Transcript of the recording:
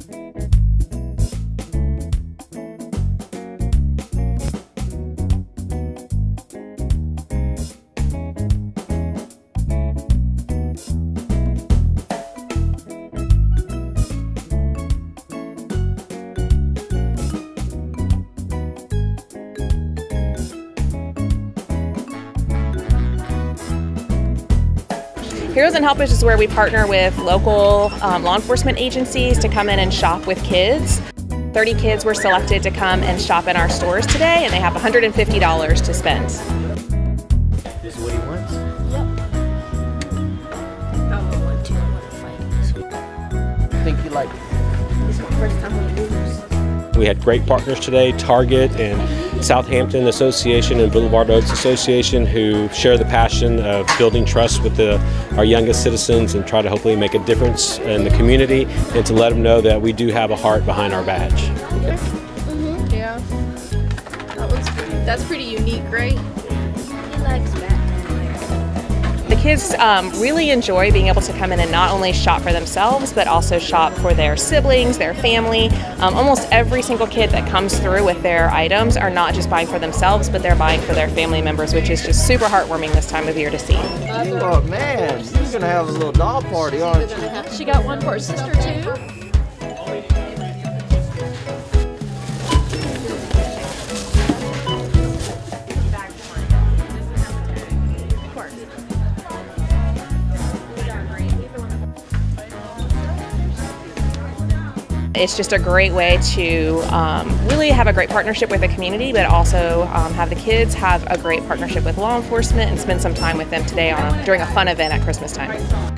Heroes and Helpers is where we partner with local law enforcement agencies to come in and shop with kids. 30 kids were selected to come and shop in our stores today, and they have $150 to spend. This is what he wants? Yep. I don't want to. I want to fight. I think you like it. It's my first time on the news. We had great partners today, Target and Southampton Association and Boulevard Oaks Association, who share the passion of building trust with our youngest citizens and try to hopefully make a difference in the community, and to let them know that we do have a heart behind our badge. Yeah. That's pretty unique, right? He likes Batman. The kids really enjoy being able to come in and not only shop for themselves, but also shop for their siblings, their family. Almost every single kid that comes through with their items are not just buying for themselves, but they're buying for their family members, which is just super heartwarming this time of year to see. Oh man, you're going to have a little doll party, aren't you? She got one for her sister too. It's just a great way to really have a great partnership with the community, but also have the kids have a great partnership with law enforcement and spend some time with them today during a fun event at Christmas time.